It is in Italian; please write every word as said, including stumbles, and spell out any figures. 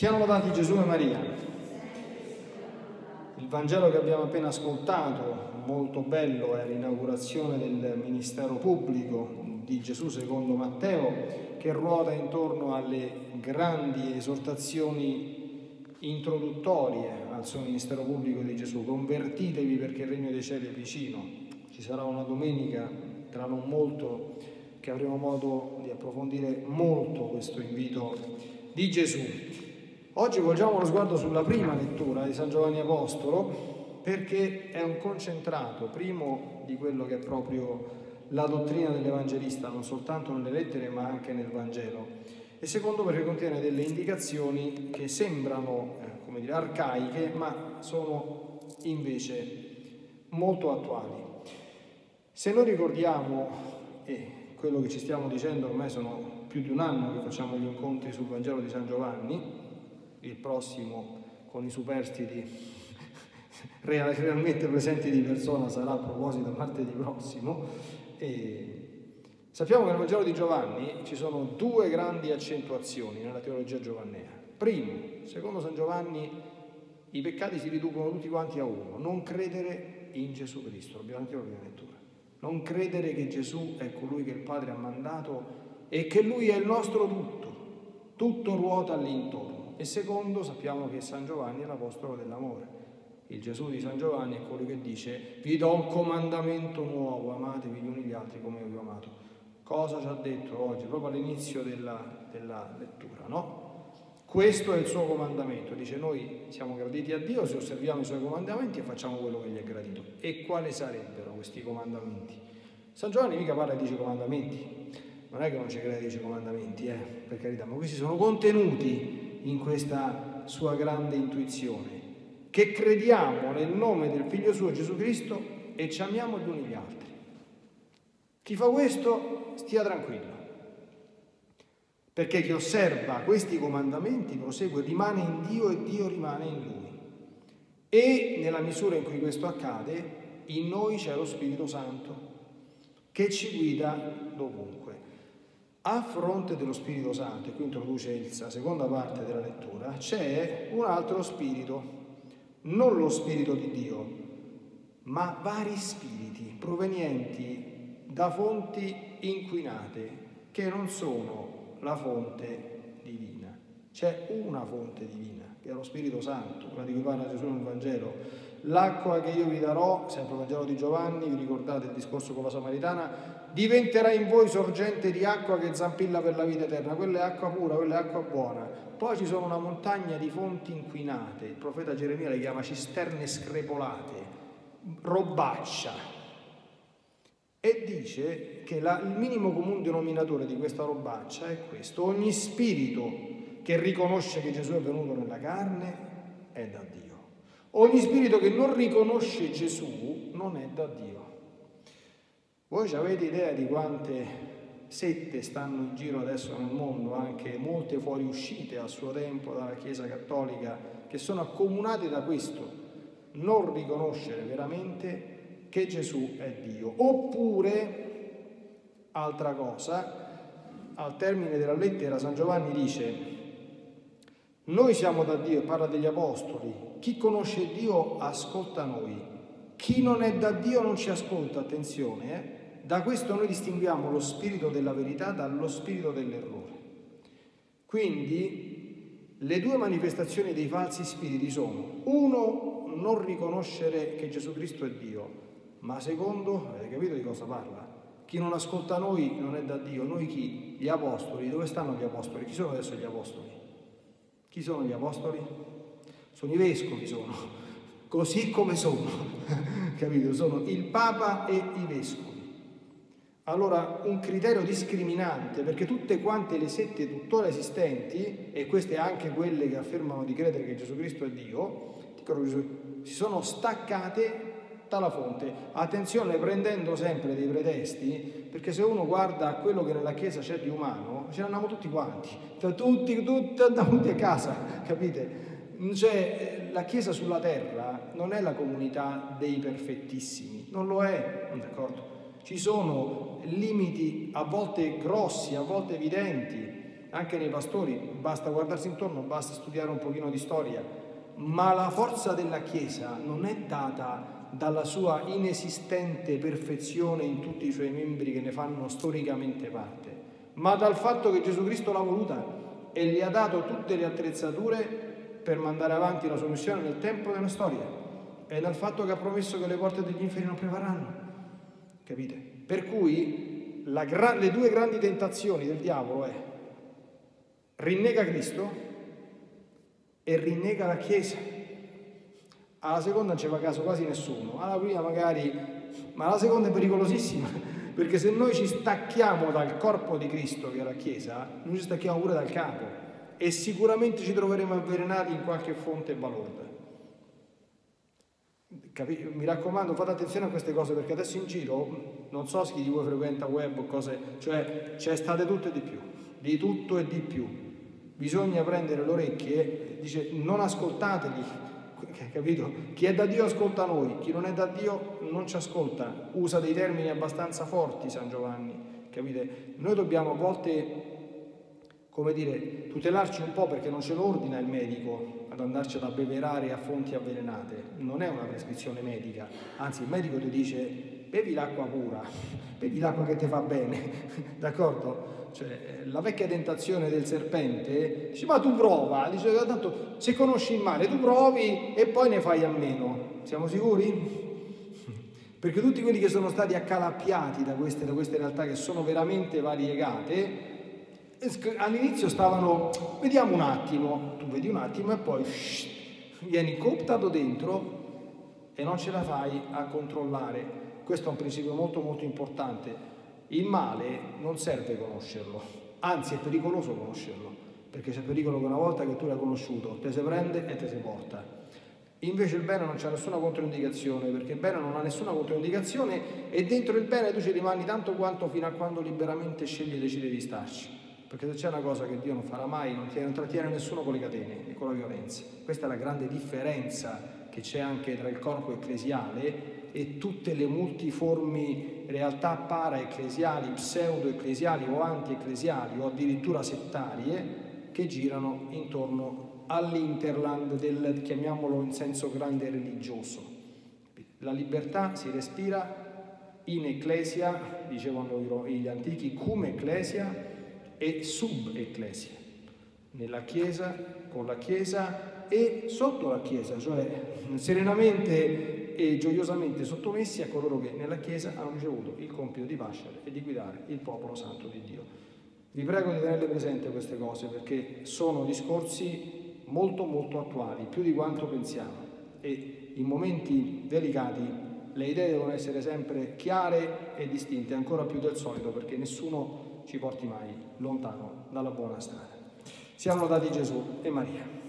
Siano lodati Gesù e Maria. Il Vangelo che abbiamo appena ascoltato, molto bello, è l'inaugurazione del ministero pubblico di Gesù secondo Matteo, che ruota intorno alle grandi esortazioni introduttorie al suo ministero pubblico di Gesù. Convertitevi perché il regno dei cieli è vicino. Ci sarà una domenica tra non molto che avremo modo di approfondire molto questo invito di Gesù. Oggi volgiamo lo sguardo sulla prima lettura di San Giovanni Apostolo, perché è un concentrato, primo, di quello che è proprio la dottrina dell'Evangelista, non soltanto nelle lettere ma anche nel Vangelo, e secondo perché contiene delle indicazioni che sembrano, eh, come dire, arcaiche, ma sono invece molto attuali. Se noi ricordiamo, e quello che ci stiamo dicendo ormai sono più di un anno che facciamo gli incontri sul Vangelo di San Giovanni, il prossimo con i superstiti realmente presenti di persona sarà a proposito martedì prossimo. E sappiamo che nel Vangelo di Giovanni ci sono due grandi accentuazioni nella teologia giovannea. Primo, secondo San Giovanni, i peccati si riducono tutti quanti a uno: non credere in Gesù Cristo, abbiamo anche la prima lettura. Non credere che Gesù è colui che il Padre ha mandato e che Lui è il nostro tutto, tutto ruota all'intorno. E secondo, sappiamo che San Giovanni è l'apostolo dell'amore. Il Gesù di San Giovanni è colui che dice: vi do un comandamento nuovo, amatevi gli uni gli altri come io vi ho amato. Cosa ci ha detto oggi, proprio all'inizio della, della lettura, no? Questo è il suo comandamento. Dice: noi siamo graditi a Dio se osserviamo i suoi comandamenti e facciamo quello che gli è gradito. E quali sarebbero questi comandamenti? San Giovanni mica parla di dieci comandamenti. Non è che non ci crede dieci comandamenti, eh, per carità, ma questi sono contenuti in questa sua grande intuizione, che crediamo nel nome del Figlio suo Gesù Cristo e ci amiamo gli uni gli altri. Chi fa questo stia tranquillo, perché chi osserva questi comandamenti prosegue, rimane in Dio e Dio rimane in lui. E nella misura in cui questo accade, in noi c'è lo Spirito Santo che ci guida dovunque. A fronte dello Spirito Santo, e qui introduce la seconda parte della lettura, c'è un altro spirito, non lo Spirito di Dio, ma vari spiriti provenienti da fonti inquinate che non sono la fonte divina. C'è una fonte divina, che è lo Spirito Santo, quella di cui parla Gesù nel Vangelo. L'acqua che io vi darò, sempre il Vangelo di Giovanni, vi ricordate il discorso con la Samaritana, diventerà in voi sorgente di acqua che zampilla per la vita eterna. Quella è acqua pura, quella è acqua buona. Poi ci sono una montagna di fonti inquinate, il profeta Geremia le chiama cisterne screpolate, robaccia, e dice che la, il minimo comune denominatore di questa robaccia è questo: ogni spirito che riconosce che Gesù è venuto nella carne è da Dio. Ogni spirito che non riconosce Gesù non è da Dio. Voi avete idea di quante sette stanno in giro adesso nel mondo, anche molte fuoriuscite a suo tempo dalla Chiesa Cattolica, che sono accomunate da questo: non riconoscere veramente che Gesù è Dio. Oppure, altra cosa, al termine della lettera San Giovanni dice: noi siamo da Dio, e parla degli apostoli, chi conosce Dio ascolta noi, chi non è da Dio non ci ascolta, attenzione, eh? Da questo noi distinguiamo lo spirito della verità dallo spirito dell'errore. Quindi le due manifestazioni dei falsi spiriti sono: uno, non riconoscere che Gesù Cristo è Dio, ma secondo, avete capito di cosa parla? Chi non ascolta noi non è da Dio. Noi chi? Gli apostoli. Dove stanno gli apostoli? Chi sono adesso gli apostoli? Chi sono gli apostoli? Sono i vescovi, sono, così come sono, capito? Sono il Papa e i vescovi. Allora, un criterio discriminante, perché tutte quante le sette tuttora esistenti, e queste anche quelle che affermano di credere che Gesù Cristo è Dio, si sono staccate dalla fonte. Attenzione, prendendo sempre dei pretesti, perché se uno guarda a quello che nella Chiesa c'è di umano, ce ne andiamo tutti quanti, tutti, tutti, andiamo tutti a casa, capite? Cioè, la Chiesa sulla terra non è la comunità dei perfettissimi, non lo è, d'accordo? Ci sono limiti a volte grossi, a volte evidenti, anche nei pastori, basta guardarsi intorno, basta studiare un pochino di storia, ma la forza della Chiesa non è data dalla sua inesistente perfezione in tutti i suoi membri che ne fanno storicamente parte, ma dal fatto che Gesù Cristo l'ha voluta e gli ha dato tutte le attrezzature per mandare avanti la sua missione nel tempo e nella storia, e dal fatto che ha promesso che le porte degli inferi non prevarranno, capite? Per cui la gra- le due grandi tentazioni del diavolo è: rinnega Cristo e rinnega la Chiesa. Alla seconda non ci fa caso quasi nessuno, alla prima magari, ma la seconda è pericolosissima, perché se noi ci stacchiamo dal corpo di Cristo, che è la Chiesa, noi ci stacchiamo pure dal capo e sicuramente ci troveremo avvelenati in qualche fonte balorda. Capi- Mi raccomando, fate attenzione a queste cose, perché adesso in giro, non so chi di voi frequenta web o cose, cioè c'è state tutto e di più, di tutto e di più. Bisogna prendere le orecchie, dice non ascoltateli, capito? Chi è da Dio ascolta noi, chi non è da Dio non ci ascolta. Usa dei termini abbastanza forti San Giovanni, capite? Noi dobbiamo a volte, come dire, tutelarci un po', perché non ce lo ordina il medico ad andarci ad abbeverare a fonti avvelenate, non è una prescrizione medica, anzi il medico ti dice bevi l'acqua pura, bevi l'acqua che ti fa bene, d'accordo? Cioè, la vecchia tentazione del serpente dice ma tu prova, dice tanto se conosci il male tu provi e poi ne fai a meno, siamo sicuri? Perché tutti quelli che sono stati accalappiati da queste, da queste realtà che sono veramente variegate, all'inizio stavano, vediamo un attimo, tu vedi un attimo e poi shh, vieni cooptato dentro e non ce la fai a controllare. Questo è un principio molto molto importante. Il male non serve conoscerlo, anzi è pericoloso conoscerlo, perché c'è pericolo che una volta che tu l'hai conosciuto te se prende e te se porta. Invece il bene non c'è nessuna controindicazione, perché il bene non ha nessuna controindicazione e dentro il bene tu ci rimani tanto quanto fino a quando liberamente scegli e decidi di starci. Perché se c'è una cosa che Dio non farà mai, non, tiene, non trattiene nessuno con le catene e con la violenza. Questa è la grande differenza che c'è anche tra il corpo ecclesiale e tutte le multiformi realtà para-ecclesiali, pseudo-ecclesiali o anti-ecclesiali o addirittura settarie che girano intorno all'interland del, chiamiamolo in senso grande religioso. La libertà si respira in ecclesia, dicevano gli antichi, cum ecclesia e sub-ecclesia, nella Chiesa, con la Chiesa e sotto la Chiesa, cioè serenamente e gioiosamente sottomessi a coloro che nella Chiesa hanno ricevuto il compito di pascere e di guidare il popolo santo di Dio. Vi prego di tenerle presente queste cose, perché sono discorsi molto molto attuali, più di quanto pensiamo, e in momenti delicati le idee devono essere sempre chiare e distinte, ancora più del solito, perché nessuno ci porti mai lontano dalla buona strada. Siano lodati Gesù e Maria.